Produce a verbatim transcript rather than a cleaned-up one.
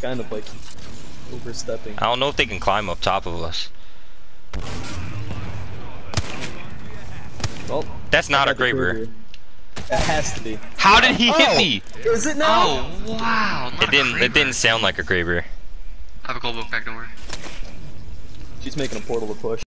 kind of like overstepping. I don't know if they can climb up top of us. Well, That's not a I got the Graber. Graber. It has to be. How did he hit Oh! me? Is it now? Oh wow! Not It didn't. A It didn't sound like a Graber. I have a global effect, don't worry. She's making a portal to push.